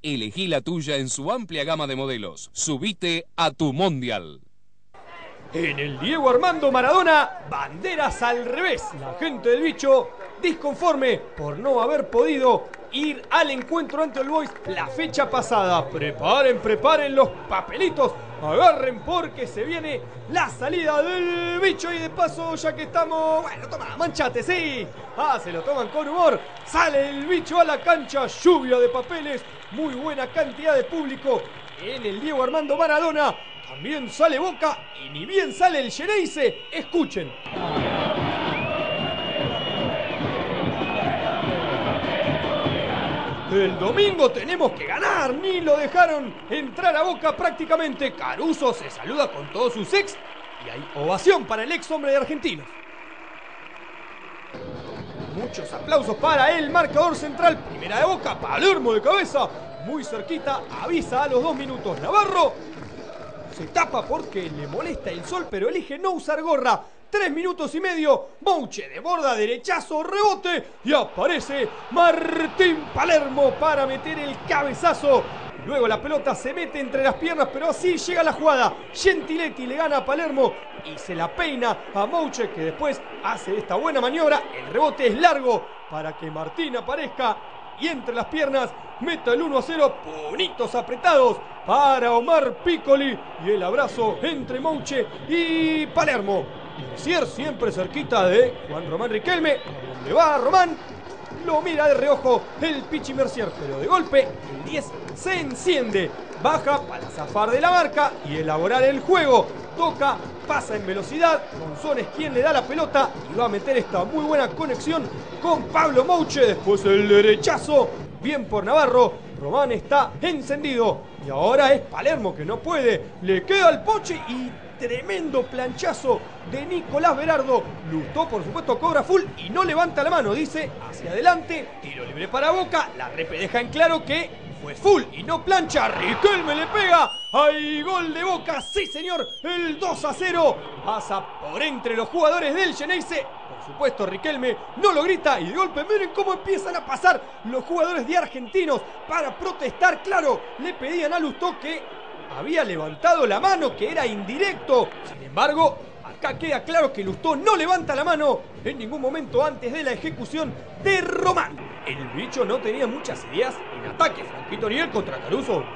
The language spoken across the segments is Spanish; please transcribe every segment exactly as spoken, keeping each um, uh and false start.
Elegí la tuya en su amplia gama de modelos. Subite a tu Mundial. En el Diego Armando Maradona, banderas al revés. La gente del Bicho, disconforme por no haber podido ir al encuentro ante All Boys la fecha pasada. Preparen, preparen los papelitos, agarren porque se viene la salida del Bicho. Y de paso, ya que estamos, bueno, toma, manchate, sí. Ah, se lo toman con humor. Sale el Bicho a la cancha, lluvia de papeles, muy buena cantidad de público en el Diego Armando Maradona. También sale Boca y ni bien sale el Xeneize. Escuchen. El domingo tenemos que ganar. Ni lo dejaron entrar a Boca prácticamente. Caruso se saluda con todos sus ex y hay ovación para el ex hombre de Argentinos. Muchos aplausos para el marcador central. Primera de Boca, Palermo de cabeza. Muy cerquita, avisa a los dos minutos. Navarro se tapa porque le molesta el sol, pero elige no usar gorra. Tres minutos y medio. Mouche de borda, derechazo, rebote. Y aparece Martín Palermo para meter el cabezazo. Luego la pelota se mete entre las piernas, pero así llega la jugada. Gentiletti le gana a Palermo y se la peina a Mouche, que después hace esta buena maniobra. El rebote es largo para que Martín aparezca y entre las piernas meta el uno a cero. Bonitos apretados para Omar Piccoli y el abrazo entre Mouche y Palermo. Mercier siempre cerquita de Juan Román Riquelme. ¿Dónde va Román? Lo mira de reojo el Pichi Mercier, pero de golpe el diez se enciende. Baja para zafar de la marca y elaborar el juego. Toca, pasa en velocidad. Monzón es quien le da la pelota y va a meter esta muy buena conexión con Pablo Mouche. Después el derechazo. Bien por Navarro. Román está encendido. Y ahora es Palermo que no puede. Le queda al Poche y tremendo planchazo de Nicolás Berardo. Lustó, por supuesto, cobra full y no levanta la mano. Dice hacia adelante. Tiro libre para Boca. La Repe deja en claro que fue full y no plancha. Riquelme le pega. ¡Hay gol de Boca! ¡Sí, señor! El dos a cero. Pasa por entre los jugadores del Xeneize. Por supuesto, Riquelme no lo grita y de golpe miren cómo empiezan a pasar los jugadores de Argentinos para protestar. Claro, le pedían a Lustó que había levantado la mano, que era indirecto. Sin embargo, acá queda claro que Lustó no levanta la mano en ningún momento antes de la ejecución de Román. El Bicho no tenía muchas ideas en ataque. Franquito Niel contra Caruso.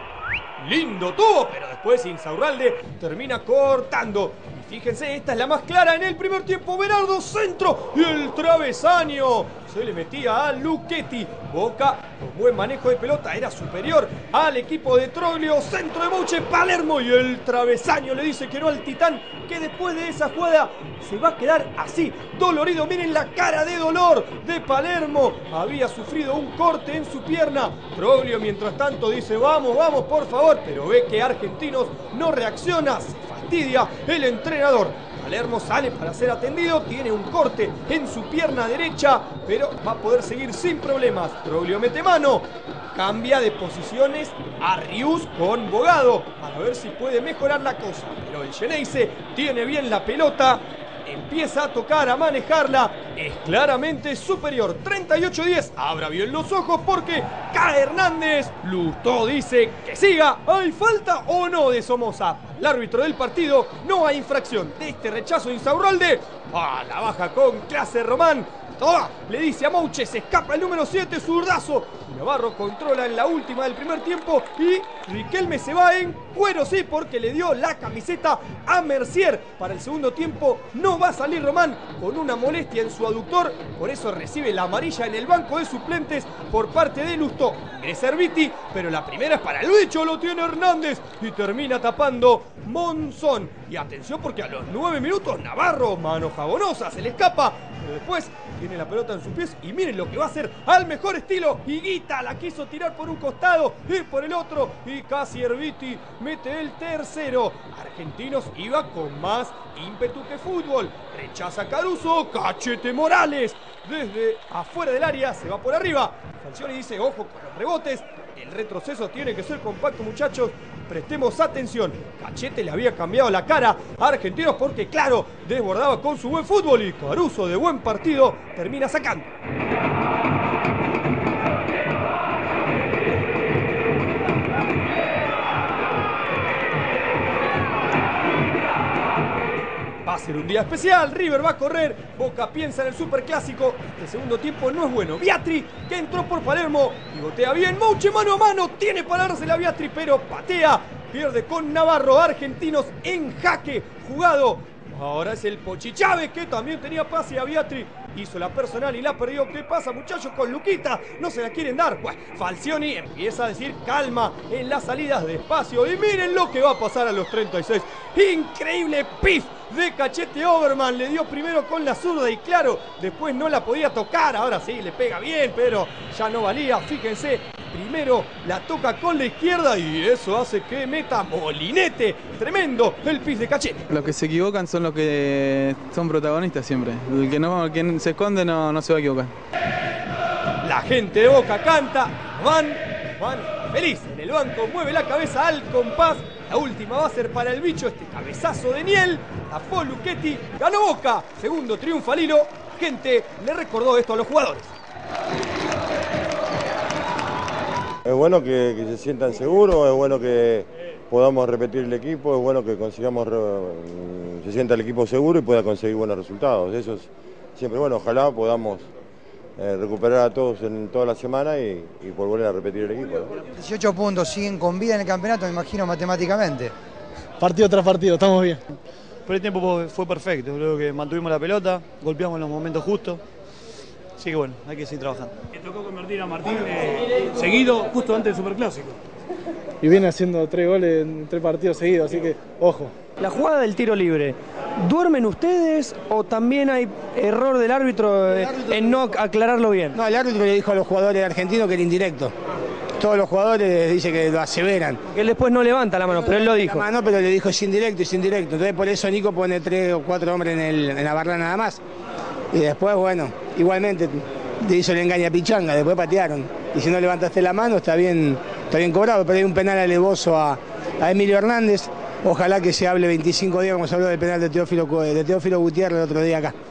Lindo tuvo, pero después Insaurralde termina cortando. Y fíjense, esta es la más clara en el primer tiempo. Berardo, centro y el travesaño. Se le metía a Luchetti. Boca, con buen manejo de pelota, era superior al equipo de Troglio. Centro de Mouche, Palermo y el travesaño le dice que no al Titán, que después de esa jugada se va a quedar así, dolorido. Miren la cara de dolor de Palermo. Había sufrido un corte en su pierna. Troglio, mientras tanto, dice vamos, vamos, por favor. Pero ve que Argentinos no reacciona. Se fastidia el entrenador. Palermo sale para ser atendido, tiene un corte en su pierna derecha, pero va a poder seguir sin problemas. Troglio mete mano, cambia de posiciones a Rius con Bogado para ver si puede mejorar la cosa. Pero el Xeneize tiene bien la pelota, empieza a tocar, a manejarla, es claramente superior. treinta y ocho a diez, abra bien los ojos porque cae Hernández. Lustó dice que siga. ¿Hay falta o no de Somoza? El árbitro del partido, no hay infracción de este rechazo de Insaurralde. Ah, la baja con clase Román. Toma, le dice a Mouche, se escapa el número siete, zurdazo. Navarro controla en la última del primer tiempo y Riquelme se va en cuero, sí, porque le dio la camiseta a Mercier. Para el segundo tiempo no va a salir Román con una molestia en su aductor, por eso recibe la amarilla en el banco de suplentes por parte de Lustó. Ingresa Erviti, pero la primera es para el Bicho, lo tiene Hernández y termina tapando Monzón. Y atención porque a los nueve minutos Navarro, mano jabonosa, se le escapa, pero después tiene la pelota en sus pies y miren lo que va a hacer al mejor estilo. Higuita la quiso tirar por un costado y por el otro y casi Erviti mete el tercero. Argentinos iba con más ímpetu que fútbol. Rechaza Caruso, Cachete Morales desde afuera del área, se va por arriba. Falcioni dice ojo con los rebotes, el retroceso tiene que ser compacto, muchachos. Prestemos atención. Cachete le había cambiado la cara a Argentinos porque, claro, desbordaba con su buen fútbol y Caruso de buen partido termina sacando. a ser un día especial, River va a correr, Boca piensa en el superclásico. El segundo tiempo no es bueno. Viatri, que entró por Palermo, pivotea bien. Mouche mano a mano, tiene para dársela a Viatri, pero patea. Pierde con Navarro, argentinos en jaque, jugado. Ahora es el Pochi Chávez, que también tenía pase a Viatri. Hizo la personal y la perdió. ¿Qué pasa, muchachos, con Luquita? No se la quieren dar. Pues Falcioni empieza a decir calma en las salidas, despacio. Y miren lo que va a pasar a los treinta y seis. Increíble pif de Cachete Oberman. Le dio primero con la zurda y claro, después no la podía tocar. Ahora sí, le pega bien, pero ya no valía. Fíjense, primero la toca con la izquierda y eso hace que meta Molinete. Tremendo el pif de Cachete. Los que se equivocan son los que son protagonistas siempre. El que no, quien se esconde no, no se va a equivocar. La gente de Boca canta, van, van feliz en el banco, mueve la cabeza al compás. La última va a ser para el bicho, este cabezazo de Niel. Afó Luchetti, ganó Boca, segundo triunfo al hilo. Gente le recordó esto a los jugadores. Es bueno que, que se sientan seguros, es bueno que podamos repetir el equipo, es bueno que consigamos, se sienta el equipo seguro y pueda conseguir buenos resultados. Eso es siempre bueno, ojalá podamos eh, recuperar a todos en toda la semana y, y por volver a repetir el equipo, ¿no? dieciocho puntos, siguen con vida en el campeonato, me imagino matemáticamente. Partido tras partido, estamos bien. Pero el tiempo fue perfecto, creo que mantuvimos la pelota, golpeamos en los momentos justos. Así que bueno, hay que seguir trabajando. Le tocó convertir a Martín eh, seguido justo antes del Superclásico. Y viene haciendo tres goles en tres partidos seguidos, así que ojo. La jugada del tiro libre, ¿duermen ustedes o también hay error del árbitro, eh, árbitro en no aclararlo bien? No, el árbitro le dijo a los jugadores argentinos que era indirecto. Todos los jugadores dicen que lo aseveran. Que él después no levanta la mano, pero él lo dijo. La mano, pero le dijo es indirecto, es indirecto. Entonces por eso Nico pone tres o cuatro hombres en, el, en la barra nada más. Y después, bueno, igualmente le hizo el engaño a Pichanga, después patearon. Y si no levantaste la mano, está bien, está bien cobrado, pero hay un penal alevoso a, a Emilio Hernández. Ojalá que se hable veinticinco días, como se habló del penal de Teófilo, de Teófilo Gutiérrez el otro día acá.